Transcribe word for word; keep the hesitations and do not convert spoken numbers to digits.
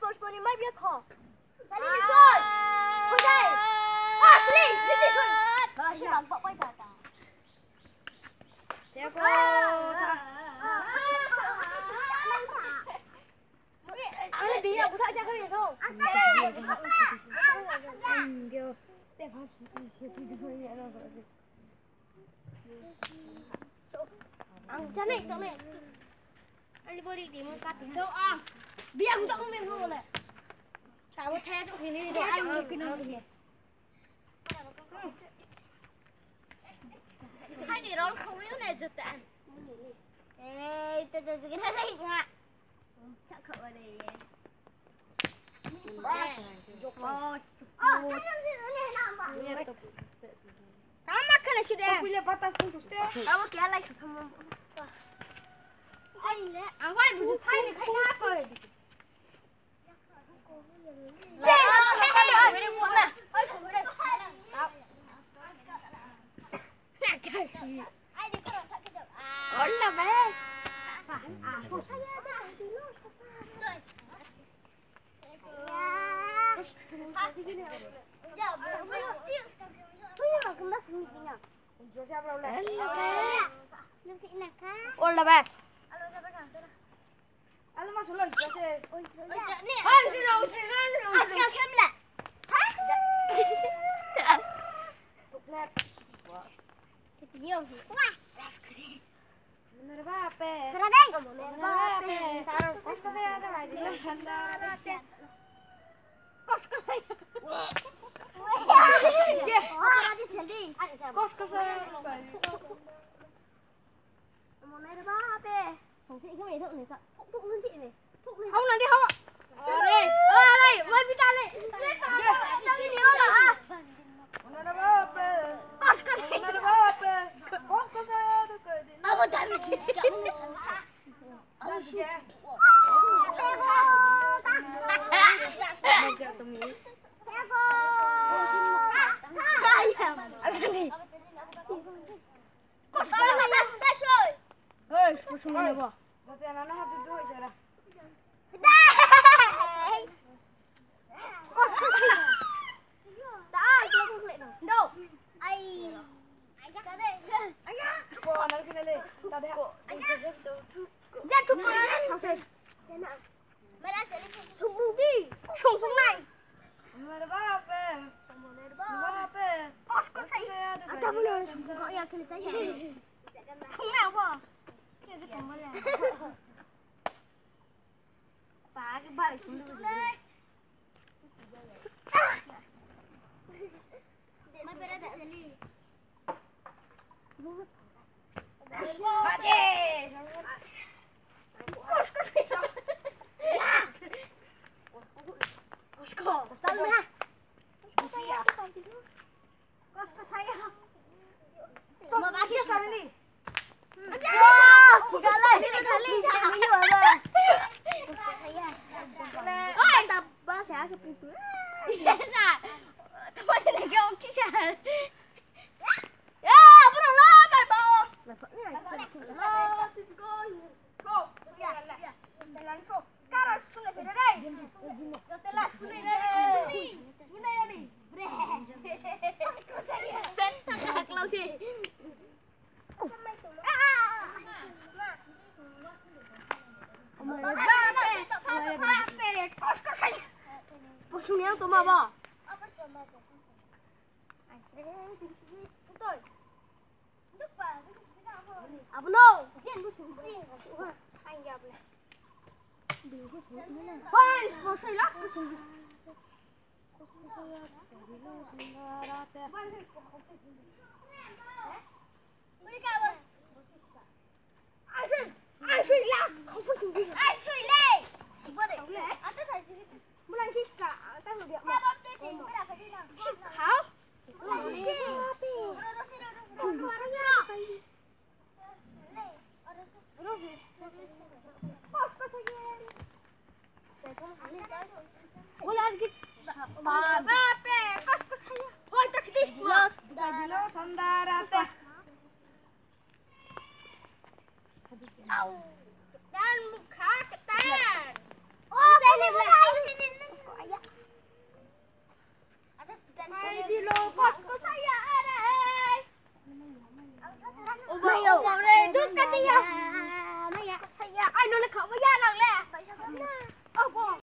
bos poni mai biar kau. Tadi ni soy. Kudai. Asli, ini soy. Asli nampak pai tak? Siapa? Anh đi đâu cũng thấy chắc có gì không? Anh đi. Anh kêu để phát sẽ đi thôi vậy đâu vậy. Anh cha này, cha này. Anh đi vô đi tìm một cắt. Đâu à? Bia cũng không biết luôn này. Chả có the chỗ thì đi để anh được cái nào đi. Hai đứa đó không biết này giật tận. Ê, từ từ cái này này ạ. Chắc cậu ở đây. Ôi. Ờ, cái gì nữa này nào mà. Sama kan sudah. Kau punya batas untuk stay. Kamu kira lagi sama. Anh đấy. À quay một chút thay thì khai thác rồi. Đây, cái này mới đi mua nè. Ôi trời ơi đây. Đó. Trời ơi. Ai đi cái đó thật cái được. À. Ổn là bé. À, không sao nha. Rồi. Ya, bây giờ bây giờ cũng đã không gì nhỉ? Chưa xem đâu này. Yang kena kan? All the best. Alo, dah benar. Alo masuk lagi saya. Oh, ni. Oh, sudah, sudah. Askar kamera. Hah? Tuklet. Kesian sih. Wah. Bener apa? Keradeng. Bener apa? Taruh kos ke saya ada lagi. Anda kos ke saya. Ya. Oh, tadi sedih. Kos ke saya. Mau naik apa? Không chị không để thụng này sợ. Thụng thụng luôn chị này. Thụng này. Không làm đi không ạ. Ở đây. Ở đây, mới bị ta lên. Cho đi nữa rồi hả? Bener apa? Kos ke saya. Bener apa? Kos ke saya tuh ke. Apa tadi? Ada dia. Meja temi. Kos ke saya sudah soy. Hei, sepuluh apa? Berarti anak-anak hati dulu cara. Đây. Kos ke saya. Dah, kita không lệ đâu. Đâu? Ai. Ai ra đây. Ai ra. Cô anak sini le. Tadi aku. Ra thúc con. Sao vậy? Thế nào? Mày đã sẽ đi thúc bù đi. Xuống xuống này. Bener apa? Bener apa? Kos ke saya. Ada boleh. Kau yang kena saya. Xuống nào kok? Bà cái bà xuống được đây. Mai phải đã để đi. Bà chị. Kos ke saya. Kos ke. Tahu dah. Kos ke saya. Mau kasih sana ni. Wah, tiga lagi, tiga kali saya juga ada. Oi, tambah saya ke pintu. Biasa. Tambah saya lagi om Cisha. Ya, benar lah, bye bye. Let's go. Go. Ya, ya. Jalan so. Sekarang sudah beda deh. Setelah sudah deh. Ini nih. Bre. Kosku saya. Dan tak kalau sih. Kos ke saya. Bosnya yang tu apa? Apa tu apa? Betul. Lupa. Apa no? Dia tu sendiri. Anh gặp này. Wah, bosnya lah. Ai suy, ai suy là không có chủ gì. Ai suy lên. Vô đây. À tất phải gì? Muốn ăn xích cả, ta hồi điện mà. Xích khảo. Wala lagi. Babe, kos kos saya. Hoy, tak dis plus. Dilo sandarate. Dan muka ketan. Oh, sini, sini. ai nó lại khẩu với da nào lẹ. Tại sao thế? Ờ,